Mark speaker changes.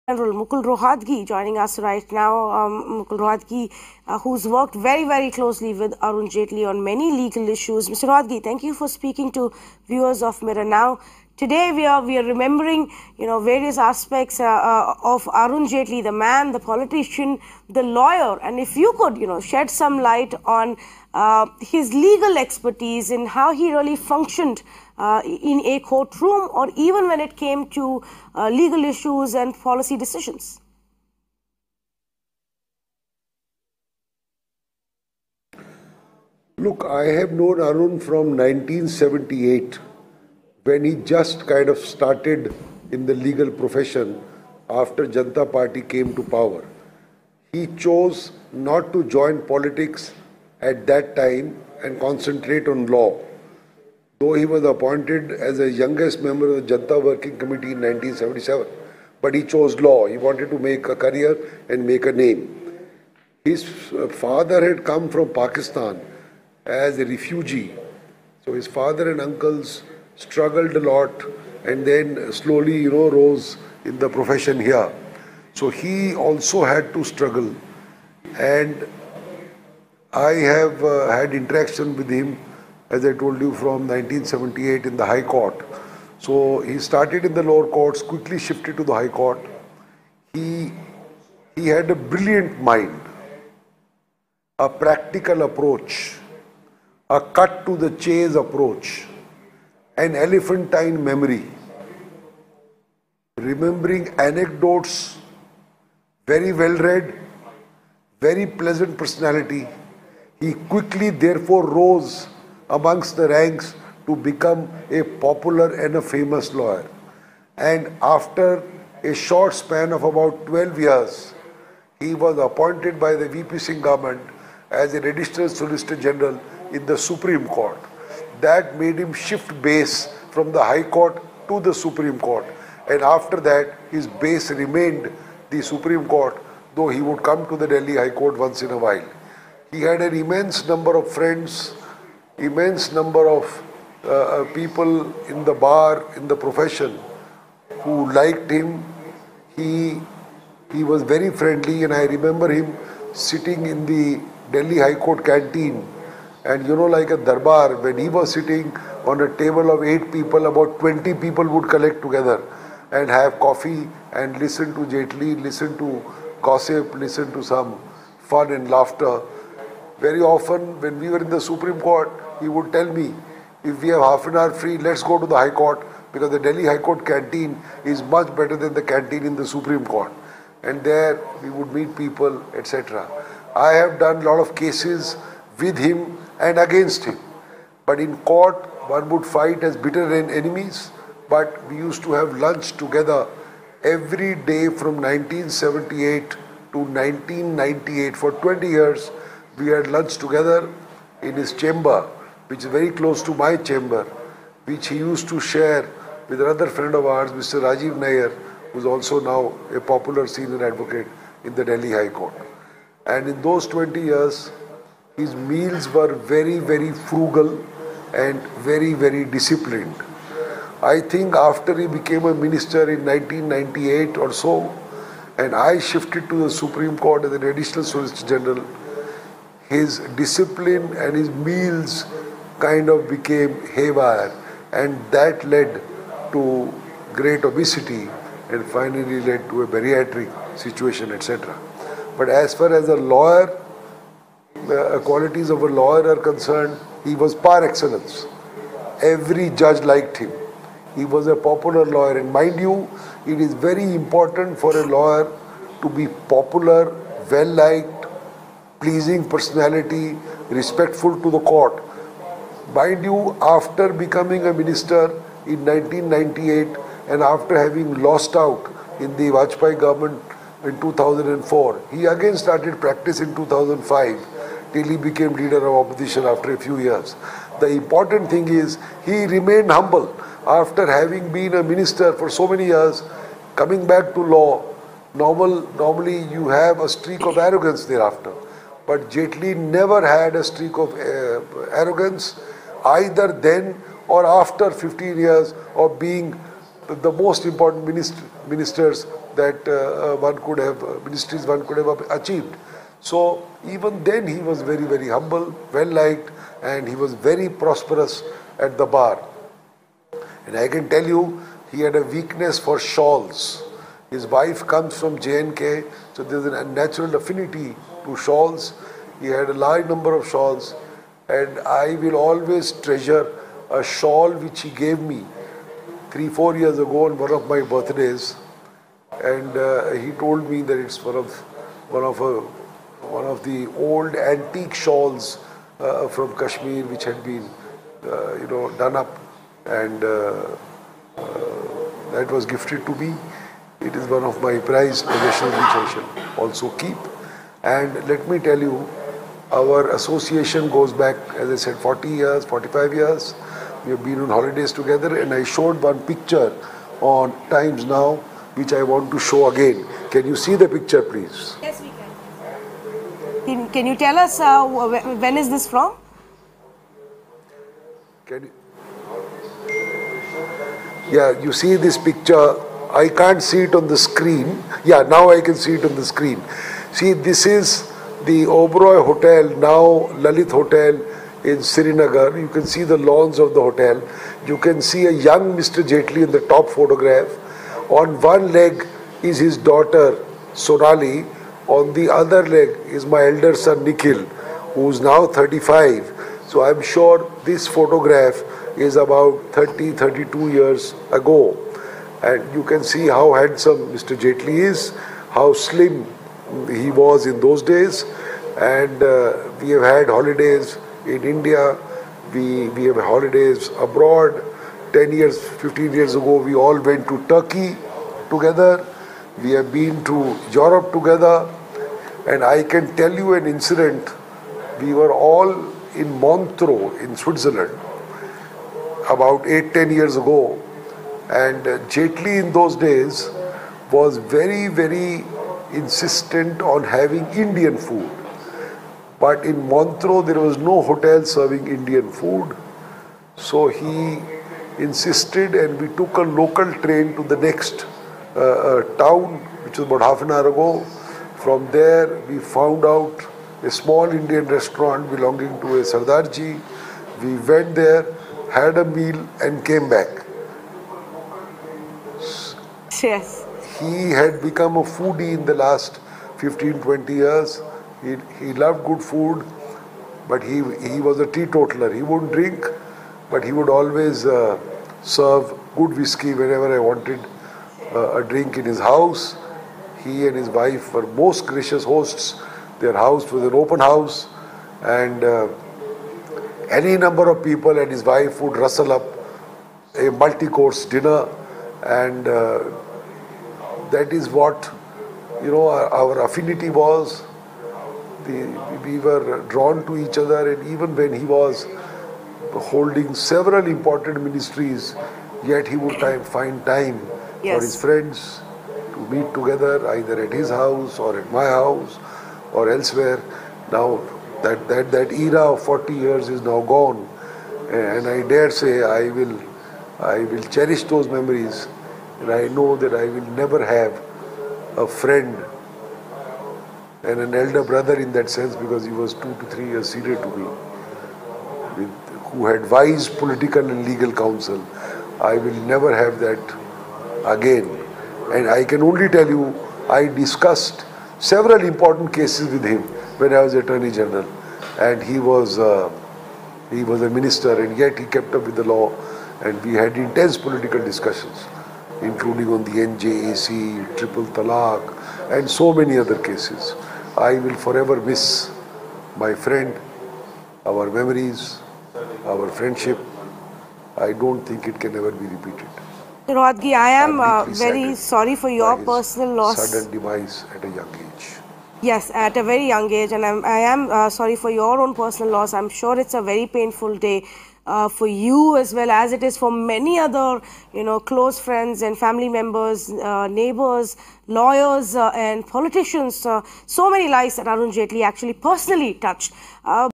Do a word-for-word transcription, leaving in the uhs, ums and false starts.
Speaker 1: General Mukul Rohatgi joining us right now. Um, Mukul Rohatgi, uh, who's worked very, very closely with Arun Jaitley on many legal issues. Mister Rohatgi, thank you for speaking to viewers of Mirror Now. Today we are we are remembering, you know, various aspects uh, uh, of Arun Jaitley, the man, the politician, the lawyer, and if you could, you know, shed some light on uh, his legal expertise and how he really functioned uh, in a courtroom, or even when it came to uh, legal issues and policy decisions.
Speaker 2: Look, I have known Arun from nineteen seventy-eight, when he just kind of started in the legal profession after Janata Party came to power. He chose not to join politics at that time and concentrate on law. Though he was appointed as the youngest member of the Janata Working Committee in nineteen seventy-seven, but he chose law. He wanted to make a career and make a name. His father had come from Pakistan as a refugee. So his father and uncles struggled a lot and then slowly, you know, rose in the profession here. So he also had to struggle. And I have uh, had interaction with him, as I told you, from nineteen seventy-eight in the High Court. So he started in the lower courts, quickly shifted to the High Court. He, he had a brilliant mind, a practical approach, a cut to the chase approach, an elephantine memory, remembering anecdotes, very well read, very pleasant personality. He quickly therefore rose amongst the ranks to become a popular and a famous lawyer. And after a short span of about twelve years, he was appointed by the V P Singh government as an additional Solicitor General in the Supreme Court. That made him shift base from the High Court to the Supreme Court. And after that, his base remained the Supreme Court, though he would come to the Delhi High Court once in a while. He had an immense number of friends, immense number of uh, people in the bar, in the profession, who liked him. He, he was very friendly, and I remember him sitting in the Delhi High Court canteen. And you know, like a darbar, when he was sitting on a table of eight people, about twenty people would collect together and have coffee and listen to Jaitley, listen to gossip, listen to some fun and laughter. Very often, when we were in the Supreme Court, he would tell me, if we have half an hour free, let's go to the High Court, because the Delhi High Court canteen is much better than the canteen in the Supreme Court. And there we would meet people, et cetera. I have done a lot of cases with him and against him. But in court, one would fight as bitter enemies, but we used to have lunch together every day from nineteen seventy-eight to nineteen ninety-eight. For twenty years, we had lunch together in his chamber, which is very close to my chamber, which he used to share with another friend of ours, Mister Rajiv Nair, who is also now a popular senior advocate in the Delhi High Court. And in those twenty years, his meals were very, very frugal and very, very disciplined. I think after he became a minister in nineteen ninety-eight or so, and I shifted to the Supreme Court as an additional Solicitor General, his discipline and his meals kind of became haywire, and that led to great obesity and finally led to a bariatric situation, et cetera. But as far as a lawyer, the qualities of a lawyer are concerned, he was par excellence. Every judge liked him. He was a popular lawyer. And mind you, it is very important for a lawyer to be popular, well-liked, pleasing personality, respectful to the court. Mind you, after becoming a minister in nineteen ninety-eight and after having lost out in the Vajpayee government in two thousand four, he again started practice in two thousand five. Till he became leader of opposition after a few years. The important thing is he remained humble after having been a minister for so many years. Coming back to law, normal, normally you have a streak of arrogance thereafter. But Jaitley never had a streak of uh, arrogance, either then or after fifteen years of being the most important minister, ministers that uh, one could have, uh, ministries one could have achieved. So even then he was very, very humble, well liked, and he was very prosperous at the bar. And I can tell you, he had a weakness for shawls. His wife comes from J N K, so there's a natural affinity to shawls. He had a large number of shawls, and I will always treasure a shawl which he gave me three, four years ago on one of my birthdays. And uh, he told me that it's one of one of a, one of the old antique shawls uh, from Kashmir, which had been uh, you know done up, and uh, uh, that was gifted to me. It is one of my prized possessions which I shall also keep. And let me tell you, our association goes back, as I said, forty years, forty-five years. We have been on holidays together, and I showed one picture on Times Now, which I want to show again. Can you see the picture, please?
Speaker 1: Yes, we can. Can, can you tell us uh, when is this from?
Speaker 2: Can you? Yeah, you see this picture. I can't see it on the screen. Yeah, now I can see it on the screen. See, this is the Oberoi Hotel, now Lalit Hotel in Srinagar. You can see the lawns of the hotel. You can see a young Mister Jaitley in the top photograph. On one leg is his daughter Sonali. On the other leg is my elder son Nikhil, who is now thirty-five. So I'm sure this photograph is about thirty, thirty-two years ago. And you can see how handsome Mister Jaitley is, how slim he was in those days. And uh, we have had holidays in India, we, we have holidays abroad. ten years, fifteen years ago, we all went to Turkey together. We have been to Europe together. And I can tell you an incident. We were all in Montreux in Switzerland about eight, ten years ago. And uh, Jaitley in those days was very, very insistent on having Indian food. But in Montreux, there was no hotel serving Indian food. So he insisted, and we took a local train to the next uh, uh, town, which was about half an hour ago. From there, we found out a small Indian restaurant belonging to a Sardarji. We went there, had a meal, and came back.
Speaker 1: Yes.
Speaker 2: He had become a foodie in the last fifteen, twenty years. He, he loved good food, but he, he was a teetotaler. He wouldn't drink, but he would always uh, serve good whiskey whenever I wanted uh, a drink in his house. He and his wife were most gracious hosts. Their house was an open house, and uh, any number of people and his wife would rustle up a multi-course dinner, and uh, that is what, you know, our, our affinity was. The, we were drawn to each other, and even when he was holding several important ministries, yet he would time, find time
Speaker 1: yes.
Speaker 2: for his friends to meet together, either at his house or at my house or elsewhere. Now that, that, that era of forty years is now gone, and I dare say I will, I will cherish those memories, and I know that I will never have a friend and an elder brother in that sense, because he was two to three years senior to me, with, who had wise political and legal counsel. I will never have that again. And I can only tell you, I discussed several important cases with him when I was Attorney General, and he was uh, he was a minister, and yet he kept up with the law, and we had intense political discussions, including on the N J A C, Triple Talaq, and so many other cases. I will forever miss my friend, our memories, our friendship. I don't think it can ever be repeated.
Speaker 1: Rohatgi, I am uh, very sorry for your personal loss.
Speaker 2: Sudden demise at a young age.
Speaker 1: Yes, at a very young age, and I'm, I am uh, sorry for your own personal loss. I'm sure it's a very painful day uh, for you as well as it is for many other, you know, close friends and family members, uh, neighbors, lawyers, uh, and politicians. Uh, so many lives that Arun Jaitley actually personally touched. Uh,